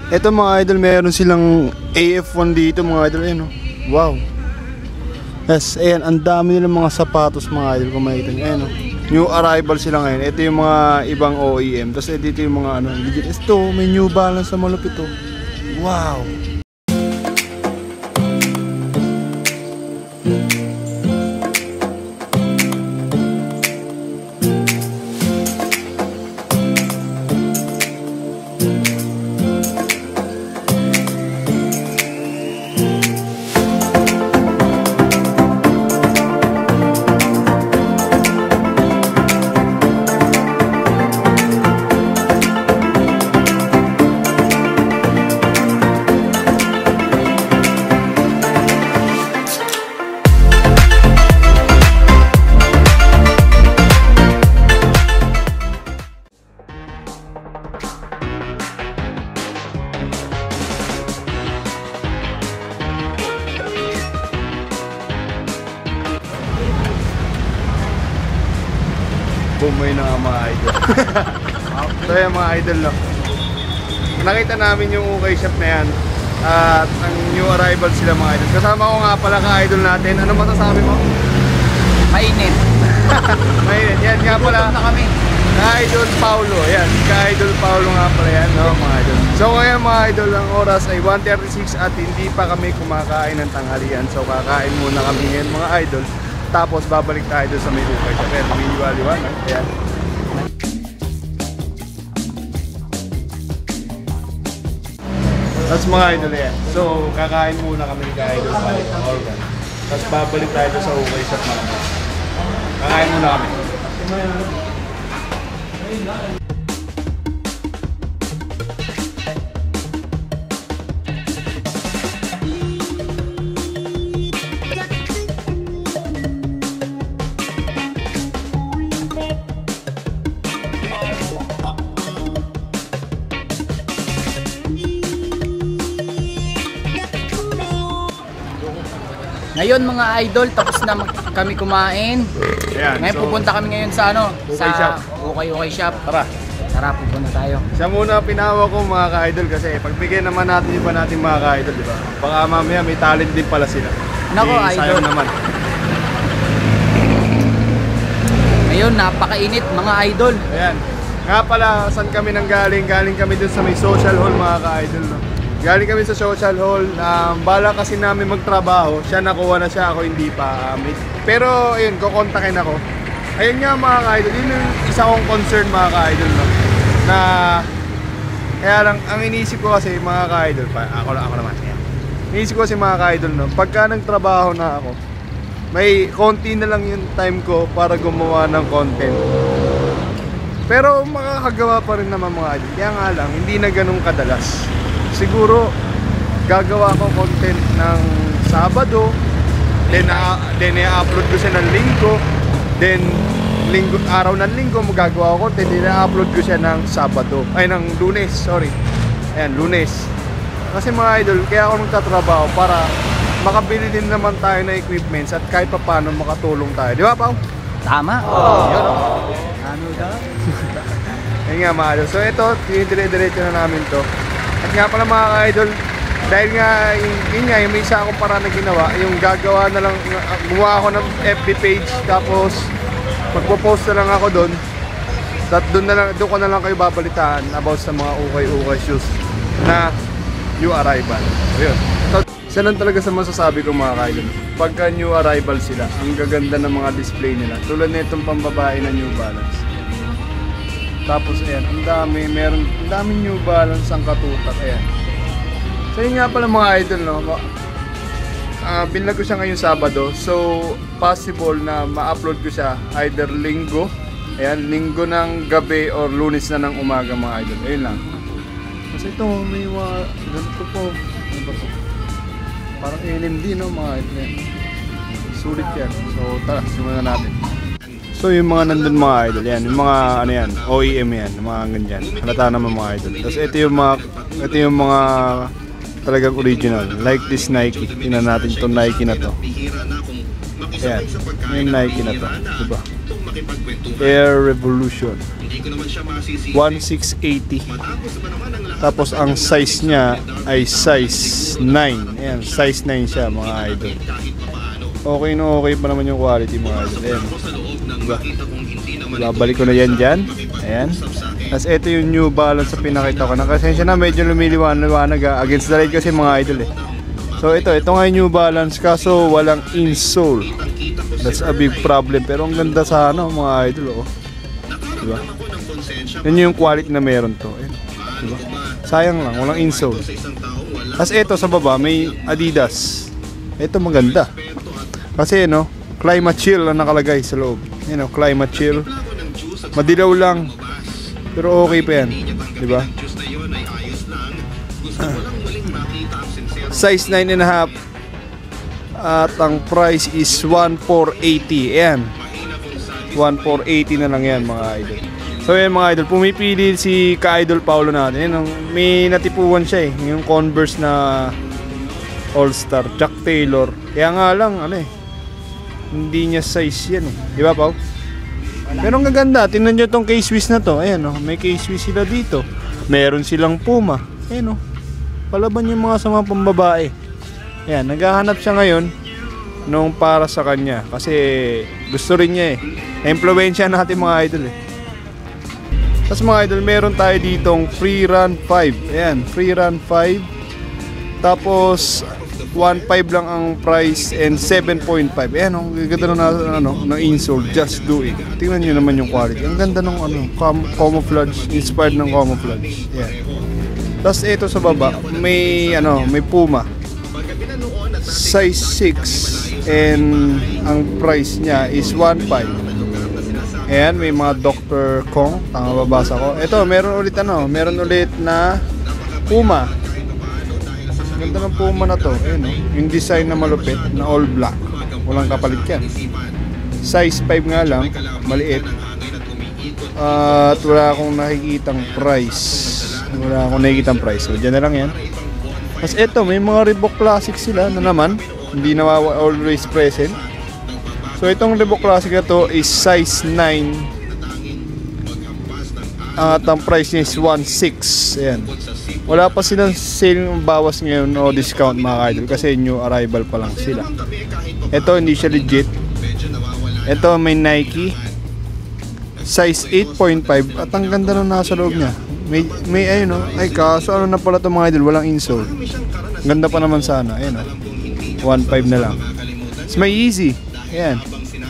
Ito mga idol, meron silang AF1 dito mga idol. Ayan, oh. Wow. Yes, ayan, ang dami nilang mga sapatos mga idol kung makikita nyo. Ayan, oh. New arrival sila ngayon. Ito yung mga ibang OEM. Tapos dito yung mga ano, legit. Ito, may New Balance sa malupit, oh. Wow. Bumoy na mga idol. So yan mga idol, no? Nakita namin yung ukay shop na yan. At ang new arrival sila mga idol. Kasama ko nga pala ka-idol natin. Ano masasabi mo? Mainit. Mainit. Yan nga pala. Na kami. Ka-idol Paulo. Yan. Ka-idol Paulo nga pala yan, no mga idol. So ngayon mga idol, ang oras ay 1:36 at hindi pa kami kumakain ng tanghalian. So kakain muna kami ngayon mga idol. Tapos babalik tayo doon sa may ukay shop. Ayan, liwanag. Ayan. Tapos mga idol yan. So kakain muna kami ni ka-idol Organ. Tapos babalik tayo doon sa ukay shop namin. Kakain muna kami. Ngayon mga idol, tapos na kami kumain. Ayan, Ngayon so, pupunta kami ngayon sa ano? Ukay shop. Ukay shop. Tara. Tara, pupunta tayo. Siya muna pinawa ko mga ka-idol kasi pagbigyan naman natin iba natin mga ka-idol, di ba? Baka mamaya may talent din pala sila. Nako, idol. Sayang naman. Ngayon, napakainit mga idol. Ayan. Nga pala, saan kami nang galing? Galing kami dun sa may social hall mga ka-idol, no? Galing kami sa social hall. Bala kasi namin magtrabaho. Siya nakuha na siya, ako hindi pa. Pero ayun, kukontakin ako. Ayun nga mga ka-idol, yun yung isa kong concern mga ka-idol, no? Na kaya lang, ang iniisip ko kasi mga ka-idol, ako naman. Ayan. Iniisip ko kasi mga ka-idol, no? Pagka nagtrabaho na ako, may konti na lang yung time ko para gumawa ng content. Pero makakagawa pa rin naman mga idol. Kaya nga lang, hindi na ganun kadalas. Siguro gagawa ko content ng Sabado, then i-upload ko siya ng Linggo, then araw ng Linggo magagawa ko content, then i-upload ko siya ng Sabado, ay ng Lunes, sorry. Ayan, Lunes. Kasi mga idol, kaya ako nagtatrabaho para makabili din naman tayo ng equipments at kahit pa paano makatulong tayo. Di ba, Pao? Tama. Yun, no? Ano daw? Ayun nga mga idol. So ito, dire-diretso na namin to. At nga pala mga ka-idol, dahil nga, yun nga, yung may isa akong paraan na ginawa, yung gagawa na lang, gumawa ako ng FB page, tapos magpo-post na lang ako doon. At doon ko na lang kayo babalitaan about sa mga ukay-ukay shoes na new arrival. Ayun. So, isa lang talaga sa masasabi ko mga ka-idol. Pagka new arrival sila, ang gaganda ng mga display nila. Tulad na itong pambabae na New Balance. Tapos ayan, ang daming New Balance ang katutak, ayan. So yun nga pala mga idol, no? Binlag ko siya ngayong Sabado. So possible na ma-upload ko siya either Linggo, ayan, Linggo ng gabi or Lunes na ng umaga mga idol. Ayun lang. Kasi ito, may mga ganito po. Ano ba ito? Parang LMD, no mga idol. Sulit yan. So tara, simulan natin. So yung mga nandun mga idol, yan, yung mga ano yan, OEM yan, mga ganyan. Halata naman mga idol. Tapos ito yung mga talagang original, like this Nike. Tingnan natin itong Nike na to. Yan, yung Nike na to, diba? Air Revolution 1680. Tapos ang size niya ay size 9. Ayan, size 9 siya mga idol. Okay na okay pa naman yung quality mga idol. Ayan. Diba? Babalik ko na yan dyan. Ayan. Tapos ito yung New Balance sa pinakita ko. Nakasensya na medyo lumiliwanag against the light kasi mga idol eh. So ito nga yung New Balance kaso walang insole. That's a big problem. Pero ang ganda sa mga idol oh. Diba? Yan yung quality na meron to. Ayan. Diba? Sayang lang, walang insole. Tapos ito sa baba may Adidas. Ito maganda. Kasi Climate Chill ang nakalagay sa loob. Climate Chill. Madilaw lang. Pero okay pa yan. Diba? Size 9.5. At ang price is 1,480. Ayan. 1,480 na lang yan mga idol. So yan mga idol, pumipili si ka-idol Paolo natin. Yan, may natipuan siya eh. Yung Converse na All-Star, Jack Taylor. Kaya nga lang, hindi niya size yan eh. Di ba, Pao? Pero ang gaganda, tingnan nyo tong K-Swiss na to. Ayan may K-Swiss sila dito. Meron silang Puma. Ayan palaban yung mga sa mga pambabae. Ayan, naghahanap siya ngayon nung para sa kanya. Kasi gusto rin niya eh. Na-impluensya natin mga idol eh. Tapos mga idol, meron tayo ditong Free Run 5. Ayan, Free Run 5. Tapos 1.5 lang ang price and 7.5. Ayan, ang ganda na insole, Just Do It. Tingnan niyo naman yung quality. Ang ganda ng camouflage, inspired ng camouflage. Ayan. Tapos ito sa baba, may Puma. Size 6 and ang price niya is 1.5. Ayan, may mga Dr. Kong, tama babasa ko. Ito, meron ulit na Puma. Ganda ng Puma na to. Ayan, yung design na malupit, na all black. Walang kapalit yan. Size 5 nga lang, maliit. At wala akong nakikitang price. So, dyan na lang yan. Tapos ito, may mga Reebok Classic sila na naman. Hindi na always present. So itong Reebok Classic na to is size 9. At ang price niya is 1.6. Ayan. Wala pa silang sale bawas ngayon o discount mga idol kasi new arrival pa lang sila. Ito hindi siya legit. Ito may Nike size 8.5 at ang ganda na nasa loob niya. May ay kaso na pala itong mga idol, walang insole. Ganda pa naman sana. Ayan 1.5 na lang. It's may easy. Ayan.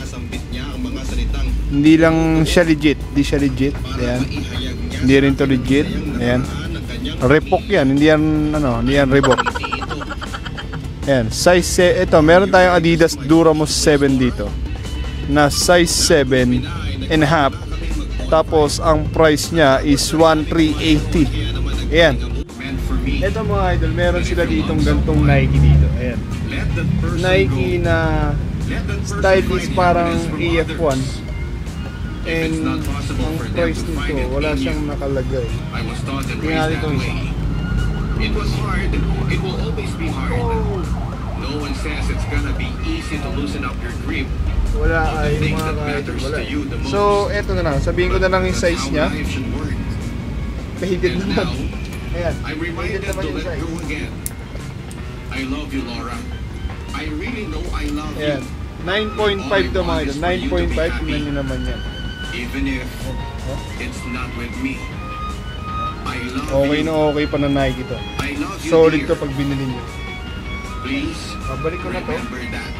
Hindi lang siya legit. Ayan. Hindi rin to legit. Ayan. Reebok yan. Hindi yan Reebok. Ayan. Size, ito. Meron tayong Adidas Duramos 7 dito. Na size 7.5. Tapos, ang price niya is 1,380. Ayan. Ito mga idol, meron sila ditong gantong Nike dito. Ayan. Nike na style is parang AF1. And ang price nito, wala siyang nakalagay. Tingnan natin itong isa. It was hard. It will always be hard. No one says it's gonna be easy to loosen up your grip. Wala ay mga ka-idol, wala. So, eto na lang. Sabihin ko na lang yung size niya. Faded naman. Ayan. Faded naman yung size. I love you, Laura. I really know I love you. Ayan. 9.5 to mga idol. 9.5. Tingnan nyo naman yan. Even if it's not with me. I love you. Okay na okay pa na Nike to. I love you, Solid dear. to pag binili nyo. Please, Babalik ko na to. remember that.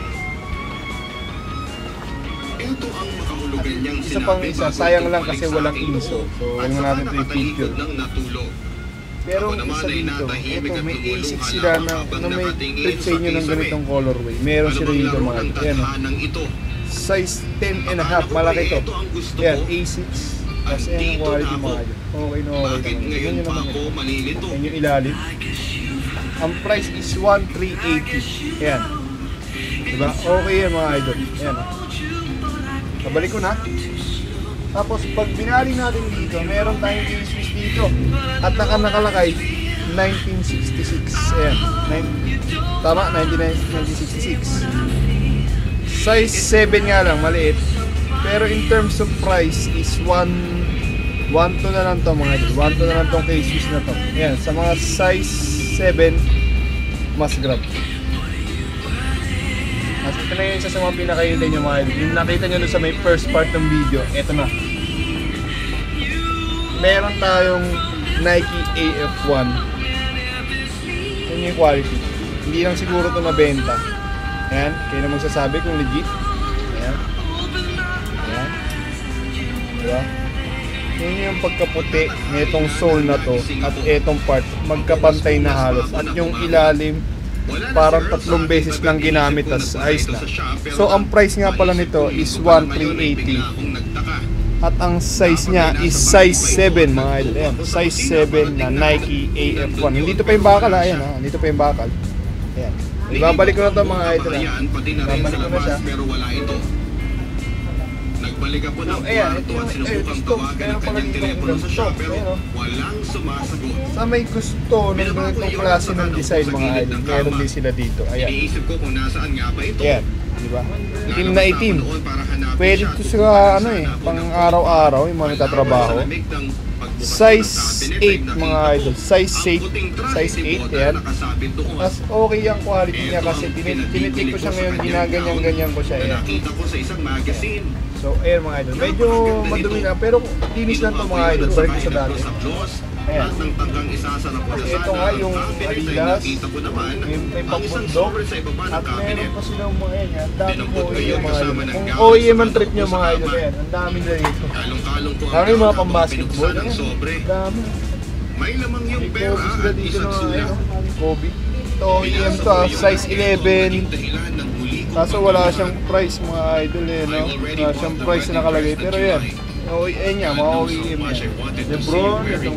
Ito ang makahulugan niyang Isa pang sinabi isa, bago sayang ito lang balik kasi sa walang akin insole. So, at huwag na saka natin ito nakatalikod i-picture. ng natulog. Pero Ako isa naman ay dito, natahimik ito at may lumuluha A6 lang sila na habang may nakatingin trip sa inyo sa ng kisame. ganitong colorway. Meron sila dito Ano bang mga laro ng idol. Ayan o. tadhanang ito? Size 10.5, Akala ko malaki to. ito ang gusto Ayan, ko. A6. Kasi yan ang Andito quality na ako. mga idol. Okay na okay Bakit naman. ngayon Tingnan nyo pa naman ako yan. malilito? Yan yung ilalim. Ang price is 1,380. Ayan. Diba? Okay yan mga idol. Ayan o. Kabalik ko na. Tapos pag binali natin dito, meron tayong K-Swiss dito. At nakalakay 1966. Ayan. Tama, 1966. Size 7 nga lang, maliit. Pero in terms of price is 1,480. 1.2 na lang to mga idol. 1.2 na lang tong K-Swiss na to. Ayan, sa mga size 7, mas grab. As ito na yung isa sa mga pinakahintay nyo mga idol. Yung nakita nyo doon sa may first part ng video, eto na. Meron tayong Nike AF1. Yun yung quality. Hindi lang siguro ito nabenta. Ayan, kayo na magsasabi kung legit. Ayan. Ayan. Diba? Yun yung pagkaputi nitong sole na to at itong part magkapantay na halos. At yung ilalim parang 3 beses lang ginamit as ayos na. So ang price nga pala nito is 1,380. At ang size niya is size 7 mga idol. Ayan, size 7 na Nike AF1. Hindi ito pa yung bakal ha. Ayan ha. Hindi ito pa yung bakal. Ayan. Ibabalik ko na ito mga idol ha. Ibabalik ko na siya. Nagbalik ako ng Ayan, kwarto ito at sinubukang tawagan ang kanyang telepono sa shop pero walang sumasagot. Sa may gusto ng ganitong klase ng design mga idol, meron din sila dito. Ayan. Iniisip ko kung nasaan nga ba ito. Ayan. Diba? Itim na itim. Pwede ito sa ano eh, pang araw-araw yung mga nagtatrabaho. Size 8 mga idol. Size 8. Size 8. Ayan. Mas okay ang quality niya kasi tinitik ko siya ngayon, ginaganyan-ganyan ko siya. Ayan. Nakita ko sa isang magazine. So, ayan mga idol. Medyo madumi na pero linis lang ito mga idol. Balik ko sa dati. Ayan. At nang tanggang isasarap ko na Ito sana nga yung ang cabinet ay Adidas. nakita ko naman May ang isang pampundok. sobrang sa ibaba ng At cabinet. meron pa silang mga yan. Ang dami Dinampot po ko OEM yun mga kasama idol. ng Kung gamit OEM ang sa trip nyo sa mga idol, kama. yan. Ang dami na rito. Kalong-kalong ko ang Lalo yung mga gamit habang pang-basketball. binuksan ang Ayan. sobre. Ang dami. May lamang yung May pera Kobe sila at dito isang na sulat. ano. Kobe. Ito OEM Binasa to ko ah. yung Size naging 11. dahilan ng huli kong Kaso wala pagkakasal. siyang price mga idol eh, no? Wala siyang price na nakalagay. Pero yan, OEM niya, mga OEM niya. Lebron, itong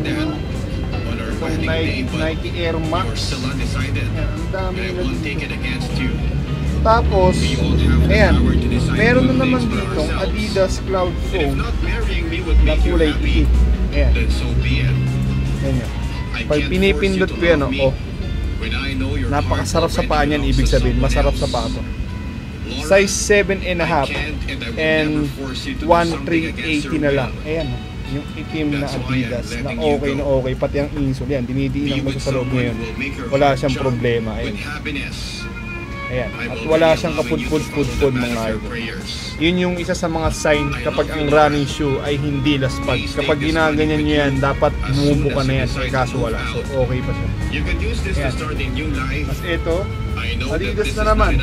Nike Air Max. Yan, ang dami na dito. Tapos, ayan, meron na naman ditong Adidas Cloud Foam na kulay itim. Ayan, ayan yan. Pag pinipindot ko yan, oh, napakasarap sa paa niyan, ibig sabihin, masarap sa paa to. Size 7.5 and 1,380 na lang. Ayan, yung itim na Adidas na okay, pati ang insole yan, dinidiinan ko siya sa loob ngayon. Wala siyang problema. Ayan. Ayan. At wala siyang kapudpud mga idol. Yun yung isa sa mga sign kapag ang running shoe ay hindi laspag. Kapag ginaganyan nyo yan, dapat bumubuka na yan. Kaso wala. So okay pa siya. Ayan. Mas ito, Adidas na naman.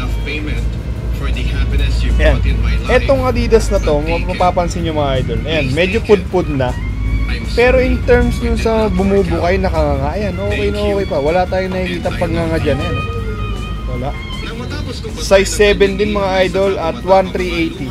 Ayan. Etong Adidas na to, mapapansin nyo mga idol. Ayan, medyo pudpud na. Pero in terms nyo sa bumubukay, nakanganga. Ayan, okay pa. Wala tayong nakikita pagnganga dyan. Ayan, wala. Size 7 din mga idol at 1,380.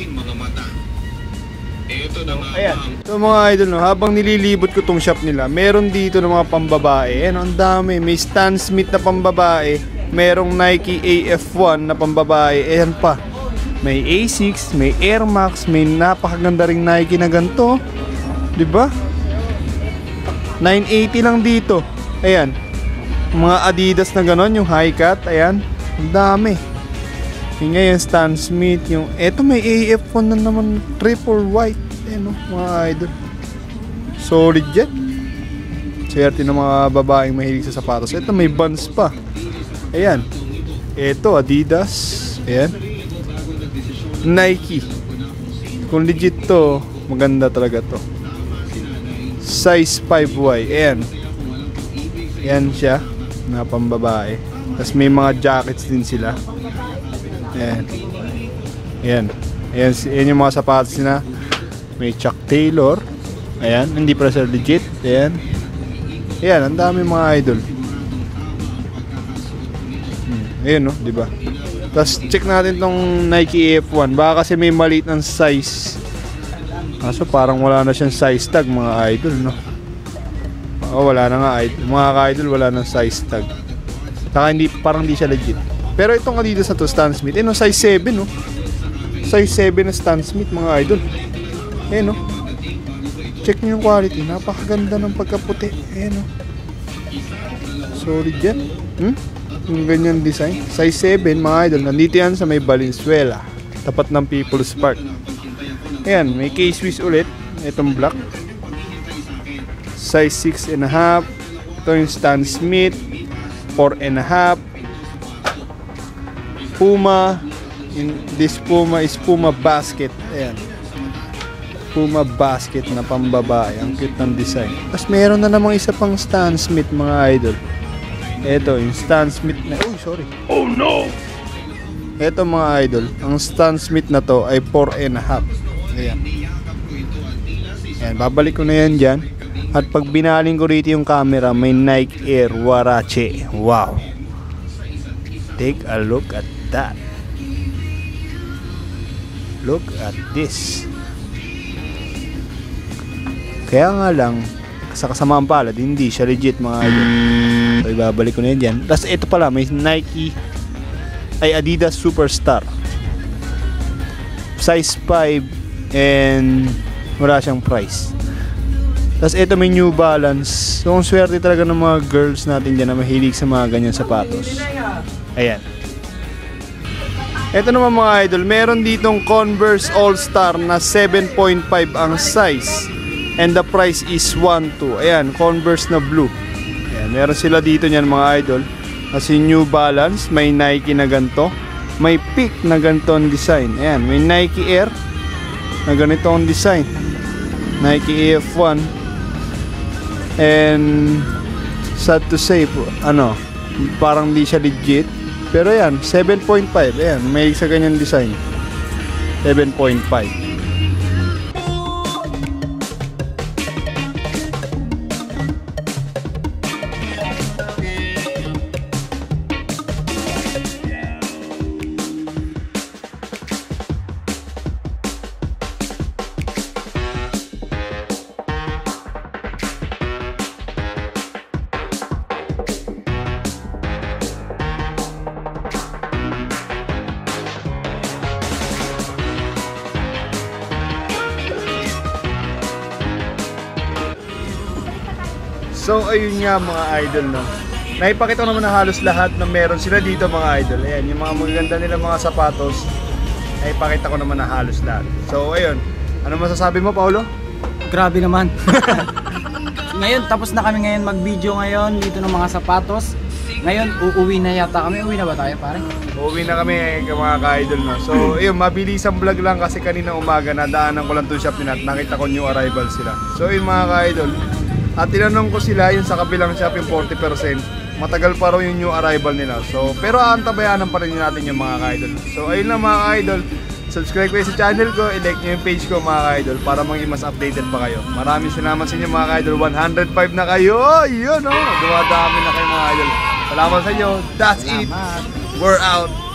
Ayan. So mga idol, no, habang nililibot ko tong shop nila, meron dito ng mga pambabae. Ayan, ang dami. May Stan Smith na pambabae. Merong Nike AF1 na pambabae. Ayan pa. May A6, may Air Max, may napakaganda ring Nike na ganito. 'Di ba? 980 lang dito. Ayan. Mga Adidas na ganon, yung high cut, ayan. Ang dami. Yung ngayon, Stan Smith, yung eto may AF1 na naman, triple white. Ayan o, mga idol. Solid yan. Swerte ng mga babaeng mahilig sa sapatos. Eto may Vans pa. Ayan. Eto, Adidas. Ayan. Nike. Kung legit to, maganda talaga to. Size 5Y. Ayan. Ayan siya. Na pambabae. Tapos may mga jackets din sila. Ayan. Ayan. Ayan, ayan yung mga sapatos nila. May Chuck Taylor. Ayan. Hindi pa sila legit. Ayan. Ayan. Ang dami mga idol. Ayan no. Diba? Tapos check natin tong Nike F1. Baka kasi may maliit ng size. Kaso parang wala na siyang size tag mga idol no. Oo, wala na nga idol. Mga ka-idol wala nang size tag. Saka hindi, parang hindi siya legit. Pero itong Adidas na to, Stan Smith, no, size 7 no. Size 7 na Stan Smith mga idol. No. Check nyo yung quality. Napakaganda ng pagkaputi. No. Solid yan. Yung ganyan design. Size 7 mga idol. Nandito yan sa may Valenzuela. Tapat ng People's Park. Ayan, may K-Swiss ulit. Itong black. size 6.5. Ito yung Stan Smith, 4.5. Puma, this Puma is Puma Basket. Ayan. Puma Basket na pambabae. Ang cute ng design. Tapos meron na namang isa pang Stan Smith, mga idol. Ito, yung Stan Smith na... Oh, sorry. Oh, no! Ito, mga idol. Ang Stan Smith na to ay 4.5. Ayan. Ayan, babalik ko na yan dyan. At pag binaling ko rito yung camera, may Nike Air Huarache. Wow! Take a look at that. Look at this. Kaya nga lang, sa kasamaan palad, hindi siya legit, mga idol. So, ibabalik ko na yan dyan. Tapos ito pala, may Nike ay Adidas Superstar. Size 5 and wala siyang price. Tapos ito may New Balance. So, ang swerte talaga ng mga girls natin dyan na mahilig sa mga ganyan sapatos. Ayan. Ito naman, mga idol, meron ditong Converse All-Star na 7.5 ang size. And the price is 1.2. Ayan, Converse na blue. Ayan, meron sila dito niyan, mga idol. Kasi New Balance, may Nike na ganito. May Peak na ganito ang design. Ayan, may Nike Air na ganito ang design. Nike AF1. And sad to say, parang di siya legit. Pero ayan, 7.5. Ayan, may sa ganyan design. 7.5. So ayun nga, mga idol, no. Naipakita ko naman na halos lahat na meron sila dito, mga idol. Ayan, yung mga magaganda nila mga sapatos, naipakita ko naman na halos lahat. So ayun, ano masasabi mo, Paulo? Grabe naman. Ngayon, tapos na kami ngayon mag-video ngayon dito ng mga sapatos. Ngayon, uuwi na yata kami. Uwi na ba tayo, pare? Uuwi na kami, mga ka-idol, no. So ayun, mabilis ang vlog lang kasi kanina umaga nadaanan ko lang to shop nila at nakita ko new arrival sila. So ayun, mga ka-idol, at tinanong ko sila yung sa kabilang shop yung 40%. Matagal pa raw yung new arrival nila. So, pero aantabayanan pa rin natin yung mga ka-idol. So, ayun lang, mga ka-idol. Subscribe kayo sa channel ko. I-like nyo yung page ko, mga ka-idol, para maging mas updated pa kayo. Maraming salamat sa inyo, mga ka-idol. 105 na kayo. Yun, oh. Dumadami na kayo, mga ka-idol. Salamat sa inyo. That's it. We're out.